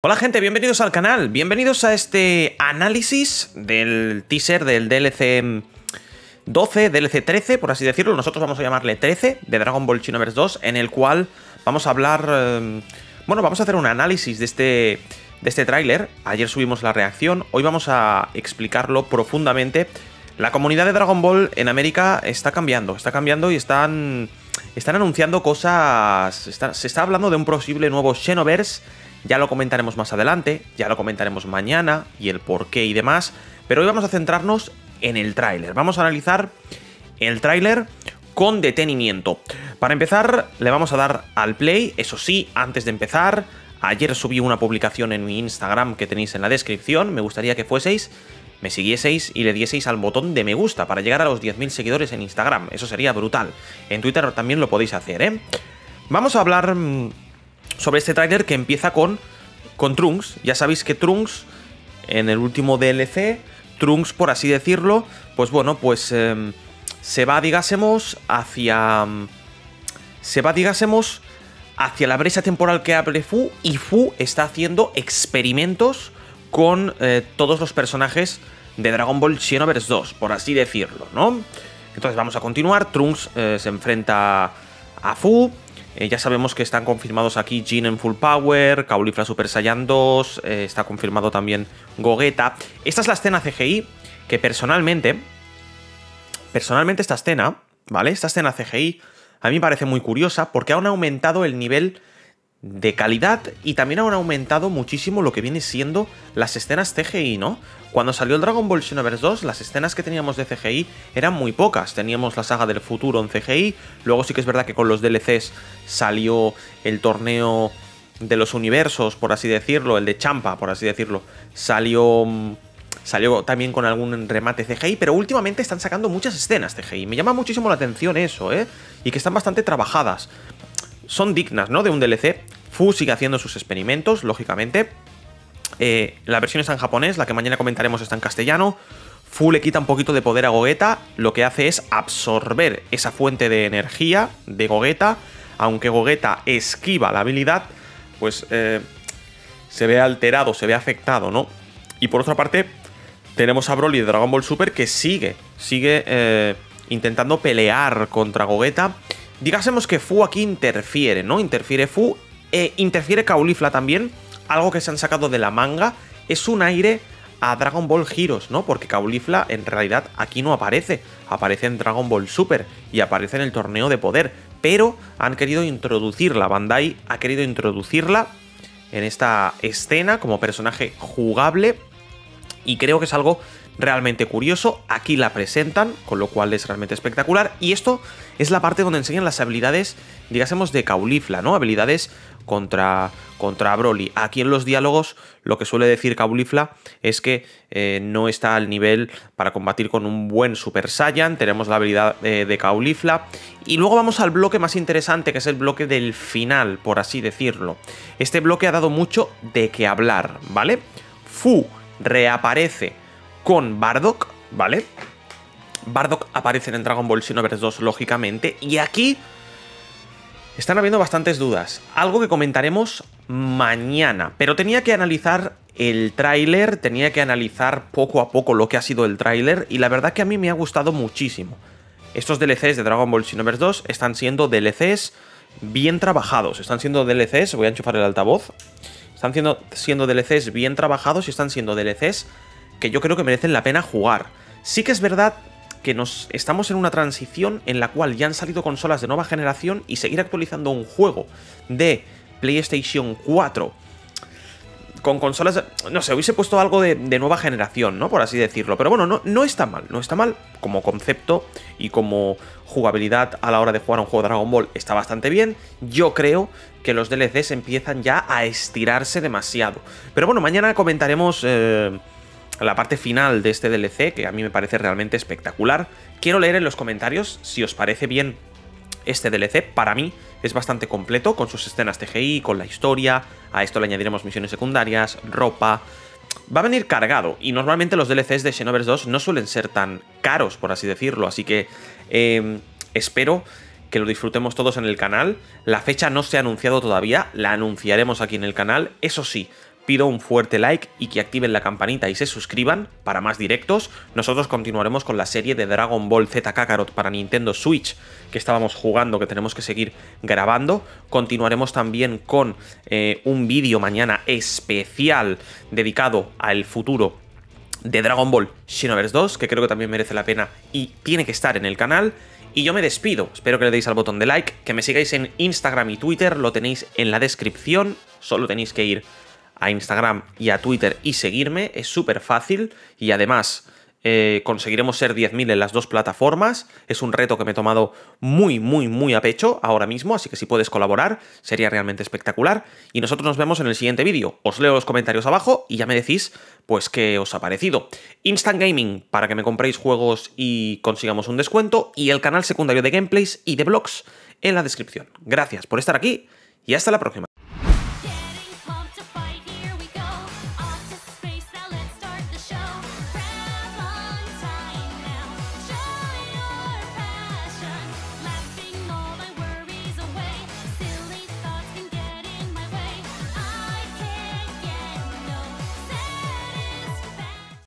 Hola gente, bienvenidos al canal, bienvenidos a este análisis del teaser del DLC 12, DLC 13, por así decirlo, nosotros vamos a llamarle 13, de Dragon Ball Xenoverse 2, en el cual vamos a hablar, bueno, vamos a hacer un análisis de este tráiler. Ayer subimos la reacción, hoy vamos a explicarlo profundamente. La comunidad de Dragon Ball en América está cambiando y están anunciando cosas, se está hablando de un posible nuevo Xenoverse. Ya lo comentaremos más adelante, ya lo comentaremos mañana y el porqué y demás, pero hoy vamos a centrarnos en el tráiler. Vamos a analizar el tráiler con detenimiento. Para empezar, le vamos a dar al play. Eso sí, antes de empezar, ayer subí una publicación en mi Instagram que tenéis en la descripción. Me gustaría que fueseis, me siguieseis y le dieseis al botón de me gusta para llegar a los 10.000 seguidores en Instagram. Eso sería brutal. En Twitter también lo podéis hacer, ¿eh? Vamos a hablar sobre este tráiler que empieza con Trunks. Ya sabéis que Trunks, en el último DLC, Trunks, por así decirlo, pues bueno, pues se va, digásemos, hacia la brecha temporal que abre Fu, y Fu está haciendo experimentos con todos los personajes de Dragon Ball Xenoverse 2, por así decirlo, ¿no? Entonces vamos a continuar. Trunks se enfrenta a Fu. Ya sabemos que están confirmados aquí Jin en Full Power, Caulifla Super Saiyan 2, está confirmado también Gogeta. Esta es la escena CGI que personalmente esta escena, ¿vale? Esta escena CGI a mí me parece muy curiosa porque han aumentado el nivel de calidad y también han aumentado muchísimo lo que viene siendo las escenas CGI, ¿no? Cuando salió el Dragon Ball Xenoverse 2, las escenas que teníamos de CGI eran muy pocas. Teníamos la saga del futuro en CGI, luego sí que es verdad que con los DLCs salió el torneo de los universos, por así decirlo, el de Champa, por así decirlo, salió también con algún remate CGI, pero últimamente están sacando muchas escenas CGI. Me llama muchísimo la atención eso, ¿eh? Y que están bastante trabajadas. Son dignas, ¿no? De un DLC. Fu sigue haciendo sus experimentos, lógicamente. La versión está en japonés, la que mañana comentaremos está en castellano. Fu le quita un poquito de poder a Gogeta, lo que hace es absorber esa fuente de energía de Gogeta. Aunque Gogeta esquiva la habilidad, pues se ve alterado, se ve afectado, ¿no? Y por otra parte, tenemos a Broly de Dragon Ball Super que sigue intentando pelear contra Gogeta. Digásemos que Fu aquí interfiere, ¿no? Interfiere Fu, interfiere Caulifla también. Algo que se han sacado de la manga es un aire a Dragon Ball Heroes, ¿no? Porque Caulifla en realidad aquí no aparece. Aparece en Dragon Ball Super y aparece en el torneo de poder. Pero han querido introducirla, Bandai ha querido introducirla en esta escena como personaje jugable. Y creo que es algo realmente curioso. Aquí la presentan, con lo cual es realmente espectacular. Y esto es la parte donde enseñan las habilidades, digásemos, de Caulifla, ¿no? Habilidades contra Broly. Aquí en los diálogos lo que suele decir Caulifla es que no está al nivel para combatir con un buen Super Saiyan. Tenemos la habilidad de Caulifla. Y luego vamos al bloque más interesante, que es el bloque del final, por así decirlo. Este bloque ha dado mucho de qué hablar, ¿vale? Fu reaparece con Bardock, ¿vale? Bardock aparece en Dragon Ball Xenoverse 2, lógicamente, y aquí están habiendo bastantes dudas. Algo que comentaremos mañana, pero tenía que analizar el tráiler, tenía que analizar poco a poco lo que ha sido el tráiler, y la verdad que a mí me ha gustado muchísimo. Estos DLCs de Dragon Ball Xenoverse 2 están siendo DLCs bien trabajados, están siendo DLCs, voy a enchufar el altavoz, están siendo DLCs bien trabajados y están siendo DLCs que yo creo que merecen la pena jugar. Sí que es verdad que estamos en una transición en la cual ya han salido consolas de nueva generación y seguir actualizando un juego de PlayStation 4 con consolas, no sé, hubiese puesto algo de nueva generación, ¿no? Por así decirlo. Pero bueno, no está mal, no está mal como concepto y como jugabilidad a la hora de jugar a un juego de Dragon Ball está bastante bien. Yo creo que los DLCs empiezan ya a estirarse demasiado. Pero bueno, mañana comentaremos la parte final de este DLC, que a mí me parece realmente espectacular. Quiero leer en los comentarios si os parece bien este DLC. Para mí es bastante completo, con sus escenas CGI, con la historia. A esto le añadiremos misiones secundarias, ropa. Va a venir cargado, y normalmente los DLCs de Xenoverse 2 no suelen ser tan caros, por así decirlo. Así que espero que lo disfrutemos todos en el canal. La fecha no se ha anunciado todavía, la anunciaremos aquí en el canal. Eso sí, pido un fuerte like y que activen la campanita y se suscriban para más directos. Nosotros continuaremos con la serie de Dragon Ball Z Kakarot para Nintendo Switch que estábamos jugando, que tenemos que seguir grabando. Continuaremos también con un vídeo mañana especial dedicado al futuro de Dragon Ball Xenoverse 2, que creo que también merece la pena y tiene que estar en el canal. Y yo me despido, espero que le deis al botón de like, que me sigáis en Instagram y Twitter, lo tenéis en la descripción, solo tenéis que ir a Instagram y a Twitter y seguirme, es súper fácil y además conseguiremos ser 10.000 en las dos plataformas, es un reto que me he tomado muy a pecho ahora mismo, así que si puedes colaborar sería realmente espectacular y nosotros nos vemos en el siguiente vídeo. Os leo los comentarios abajo y ya me decís pues qué os ha parecido. Instant Gaming para que me compréis juegos y consigamos un descuento y el canal secundario de gameplays y de vlogs en la descripción. Gracias por estar aquí y hasta la próxima.